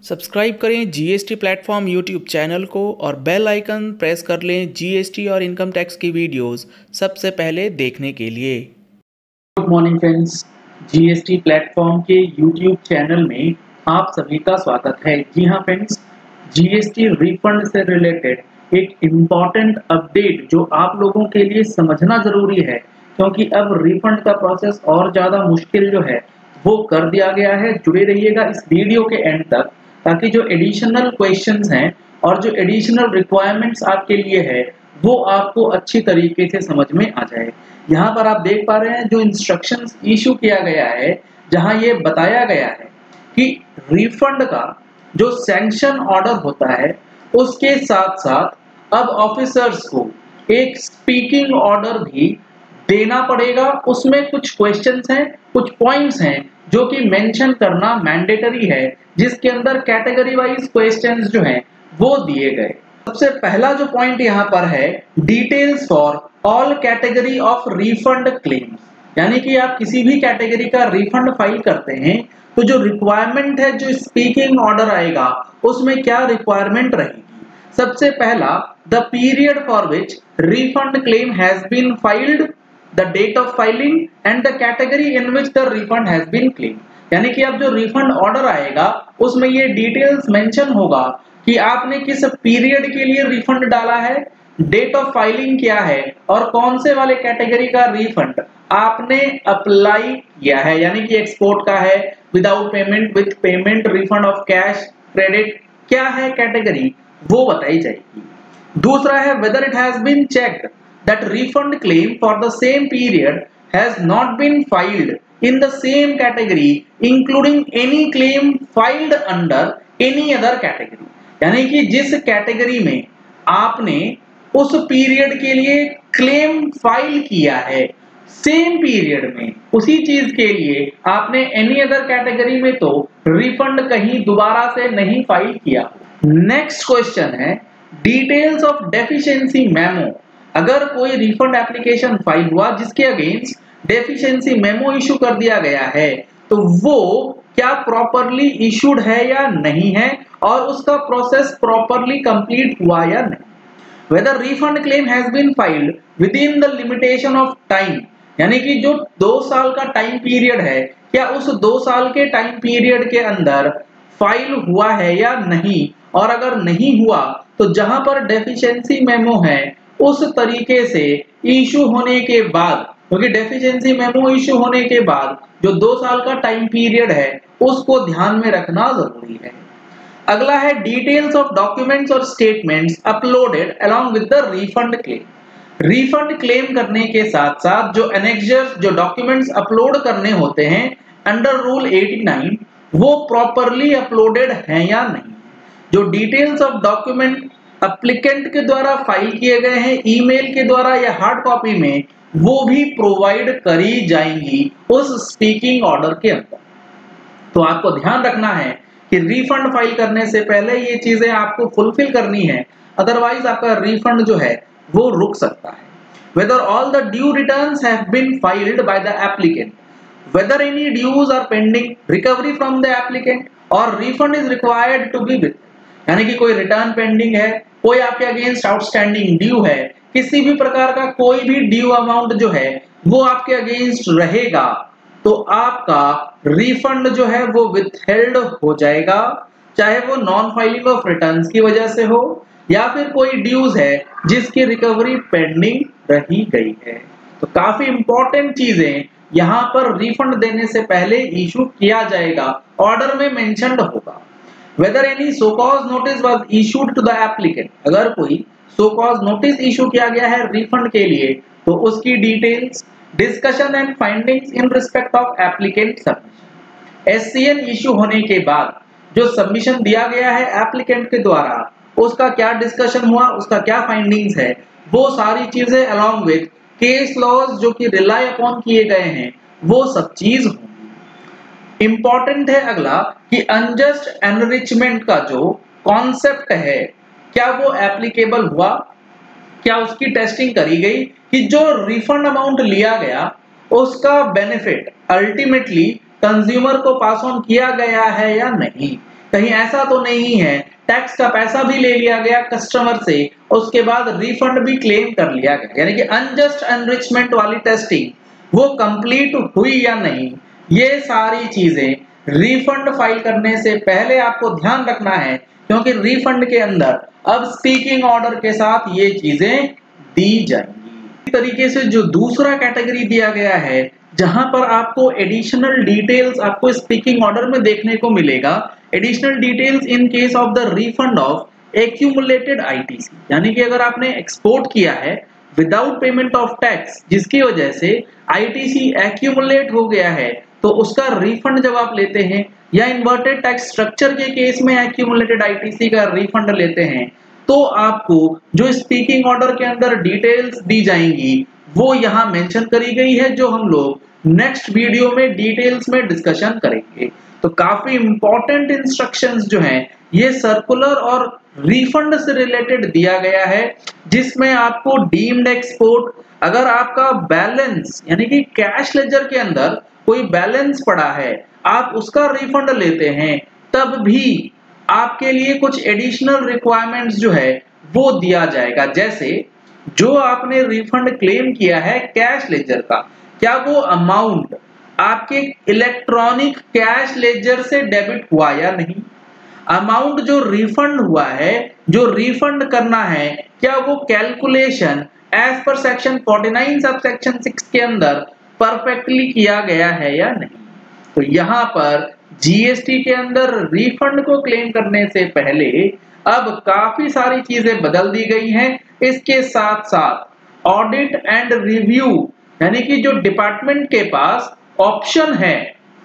Subscribe करें GST platform YouTube channel को और बेल आइकन प्रेस कर लें जीएसटी और इनकम टैक्स की वीडियोस सबसे पहले देखने के लिए। Good morning friends, GST platform के यूट्यूब चैनल में आप सभी का स्वागत है। जी हाँ फ्रेंड्स, जीएसटी रिफंड से रिलेटेड एक इम्पॉर्टेंट अपडेट जो आप लोगों के लिए समझना जरूरी है, क्योंकि अब रिफंड का प्रोसेस और ज़्यादा मुश्किल जो है वो कर दिया गया है। जुड़े रहिएगा इस वीडियो के एंड तक, ताकि जो एडिशनल क्वेश्चंस हैं और जो एडिशनल रिक्वायरमेंट्स आपके लिए है वो आपको अच्छी तरीके से समझ में आ जाए। यहाँ पर आप देख पा रहे हैं जो इंस्ट्रक्शंस इशू किया गया है, जहाँ ये बताया गया है कि रिफंड का जो सैंक्शन ऑर्डर होता है उसके साथ साथ अब ऑफिसर्स को एक स्पीकिंग ऑर्डर भी देना पड़ेगा। उसमें कुछ क्वेश्चंस हैं, कुछ पॉइंट्स हैं जो कि मेंशन करना मैंडेटरी है, जिसके अंदर कैटेगरी वाइज क्वेश्चंस जो हैं वो दिए गए। सबसे पहला जो पॉइंट यहाँ पर है, details for all category of refund claim, यानी कि आप किसी भी कैटेगरी का रिफंड फाइल करते हैं तो जो रिक्वायरमेंट है, जो स्पीकिंग ऑर्डर आएगा उसमें क्या रिक्वायरमेंट रहेगी। सबसे पहला, the period for which refund claim has been filed, the date of filing and the category in which the refund has been claimed, यानी कि अब जो रिफंड ऑर्डर आएगा उसमें ये डिटेल्स मेंशन होगा कि आपने किस पीरियड के लिए रिफंड डाला है, डेट ऑफ फाइलिंग क्या है और कौन से वाले कैटेगरी का रिफंड आपने अप्लाई किया है, यानी कि एक्सपोर्ट का है, without payment, with payment, refund of cash, credit, क्या है कैटेगरी वो बताई जाएगी। दूसरा है, whether it has been checked that refund claim for the same period has not been filed in the same category including any claim filed under any other category, यानी कि जिस कैटेगरी में आपने उस पीरियड के लिए क्लेम फाइल किया है, सेम पीरियड में उसी चीज के लिए आपने एनी अदर कैटेगरी में तो रिफंड कहीं दोबारा से नहीं फाइल किया। नेक्स्ट क्वेश्चन है, डिटेल्स ऑफ डेफिशिएंसी मेमो, अगर कोई रिफंड एप्लीकेशन फाइल हुआ जिसके अगेंस्ट डेफिशिएंसी मेमो इशू कर दिया गया है तो वो क्या प्रॉपरली इशूड है या नहीं है और उसका प्रोसेस प्रॉपरली कंप्लीट हुआ या नहीं। Whether refund claim has been filed within the limitation of time, यानी कि जो 2 साल का टाइम पीरियड है, क्या उस 2 साल के टाइम पीरियड के अंदर फाइल हुआ है या नहीं, और अगर नहीं हुआ तो जहां पर डेफिशिएंसी मेमो है उस तरीके से इशू होने के बाद, क्योंकि डेफिशिएंसी मेमो इशू होने के बाद जो 2 साल का टाइम पीरियड है उसको ध्यान में रखना जरूरी है। अगला है, डिटेल्स ऑफ डॉक्यूमेंट्स और statements uploaded along with the refund claim, refund claim करने के साथ साथ जो एनेक्सर्स, जो डॉक्यूमेंट्स अपलोड करने होते हैं अंडर रूल 89 वो प्रॉपरली अपलोडेड हैं या नहीं। जो डिटेल्स ऑफ डॉक्यूमेंट एप्लीकेंट के द्वारा फाइल किए गए हैं ईमेल के द्वारा या हार्ड कॉपी में, वो भी प्रोवाइड करी जाएंगी उस स्पीकिंग ऑर्डर के अंदर। तो आपको ध्यान रखना है कि रिफंड फाइल करने से पहले ये चीजें आपको फुलफिल करनी है, अदरवाइज आपका रिफंड जो है वो रुक सकता है। Whether all the due returns have been filed by the applicant, whether any dues are pending, recovery from the applicant or refund is required to be with, यानी कि कोई रिटर्न पेंडिंग है, कोई आपके अगेंस्ट आउटस्टैंडिंग ड्यू है, किसी भी प्रकार का कोई भी ड्यू अमाउंट जो है वो आपके अगेंस्ट रहेगा तो आपका रिफंड जो है वो विथहेल्ड हो जाएगा, चाहे वो नॉन फाइलिंग ऑफ रिटर्न्स की वजह से हो या फिर कोई ड्यूज है जिसकी रिकवरी पेंडिंग रही गई है। तो काफी इंपॉर्टेंट चीजें यहाँ पर रिफंड देने से पहले इशू किया जाएगा, ऑर्डर में मेंशन्ड होगा। Whether any so cause notice was issued to the applicant, अगर कोई so cause notice इशू किया गया है रिफंड के लिए तो उसकी details, discussion and findings in respect of applicant submission, SCN issue होने के बाद जो सबमिशन दिया गया है एप्लीकेंट के द्वारा उसका क्या डिस्कशन हुआ, उसका क्या फाइंडिंग्स है, वो सारी चीजें अलॉन्ग विद केस लॉज जो कि रिलाई अपॉन किए गए हैं वो सब चीज होंगी। इंपॉर्टेंट है अगला कि अनजस्ट एनरिचमेंट का जो कॉन्सेप्ट है क्या वो एप्लीकेबल हुआ, क्या उसकी टेस्टिंग करी गई कि जो रिफंड अमाउंट लिया गया उसका बेनिफिट अल्टीमेटली कंज्यूमर को पास ऑन किया गया है या नहीं, कहीं ऐसा तो नहीं है टैक्स का पैसा भी ले लिया गया कस्टमर से, उसके बाद रिफंड भी क्लेम कर लिया गया, यानी कि अनजस्ट एनरिचमेंट वाली टेस्टिंग वो कंप्लीट हुई या नहीं, ये सारी चीजें रिफंड फाइल करने से पहले आपको ध्यान रखना है, क्योंकि रिफंड के अंदर अब स्पीकिंग ऑर्डर के साथ ये चीजें दी जाएंगी। इस तरीके से जो दूसरा कैटेगरी दिया गया है जहां पर आपको एडिशनल डिटेल्स आपको स्पीकिंग ऑर्डर में देखने को मिलेगा, additional details in case of the refund of accumulated ITC, यानी कि अगर आपने एक्सपोर्ट किया है विदाउट पेमेंट ऑफ टैक्स जिसकी वजह से आईटीसी एक्यूमुलेट हो गया है, तो उसका रिफंड जब आप लेते हैं या इन्वर्टेड टैक्स स्ट्रक्चर के केस में एक्यूमुलेटेड आईटीसी का रिफंड लेते हैं, तो आपको जो स्पीकिंग ऑर्डर के अंदर डिटेल्स दी जाएंगी वो यहाँ मेंशन करी गई है, जो हम लोग नेक्स्ट वीडियो में डिटेल्स में डिस्कशन करेंगे। तो काफी इंपॉर्टेंट इंस्ट्रक्शंस जो हैं ये सर्कुलर और रिफंड से रिलेटेड दिया गया है, जिसमें आपको डीम्ड एक्सपोर्ट, अगर आपका बैलेंस यानी कि कैश लेजर के अंदर कोई बैलेंस पड़ा है आप उसका रिफंड लेते हैं, तब भी आपके लिए कुछ एडिशनल रिक्वायरमेंट्स जो है वो दिया जाएगा। जैसे जो आपने रिफंड क्लेम किया है कैश लेजर का, क्या वो अमाउंट आपके इलेक्ट्रॉनिक कैश लेजर से डेबिट हुआ या नहीं, अमाउंट जो रिफंड हुआ है, जो रिफंड करना है, क्या वो calculation as per section 49 sub section 6 के अंदर परफेक्टली किया गया है या नहीं। तो यहाँ पर जीएसटी के अंदर रिफंड को क्लेम करने से पहले अब काफी सारी चीजें बदल दी गई हैं। इसके साथ साथ ऑडिट एंड रिव्यू, यानी कि जो डिपार्टमेंट के पास ऑप्शन है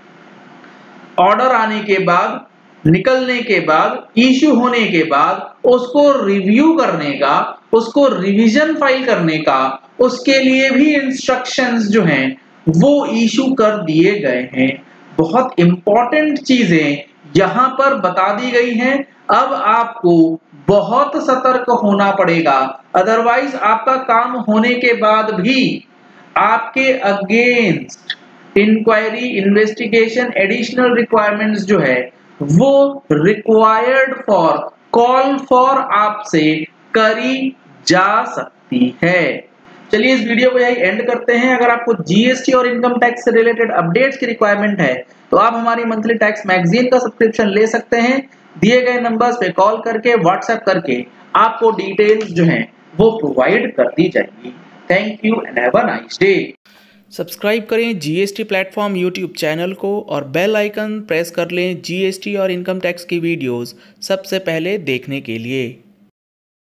ऑर्डर आने के बाद, निकलने के बाद, इश्यू होने के बाद उसको रिव्यू करने का, उसको रिवीजन फाइल करने का, उसके लिए भी इंस्ट्रक्शंस जो हैं वो इश्यू कर दिए गए हैं। बहुत इंपॉर्टेंट चीजें यहां पर बता दी गई हैं। अब आपको बहुत सतर्क होना पड़ेगा, अदरवाइज आपका काम होने के बाद भी आपके against inquiry, investigation, additional requirements जो है वो रिक्वायर्ड फॉर कॉल फॉर आपसे करी जा सकती है। चलिए इस वीडियो को यही एंड करते हैं। अगर आपको जीएसटी और इनकम टैक्स से रिलेटेड अपडेट्स की रिक्वायरमेंट है तो आप हमारी मंथली टैक्स मैगजीन का सब्सक्रिप्शन ले सकते हैं। दिए गए नंबर्स पे कॉल करके, व्हाट्सएप करके आपको डिटेल्स जो हैं वो प्रोवाइड कर दी जाएगी। Thank you and have a nice day. Subscribe करें जीएसटी प्लेटफॉर्म यूट्यूब चैनल को और बेल आइकन प्रेस कर लें जीएसटी और इनकम टैक्स की वीडियोस सबसे पहले देखने के लिए।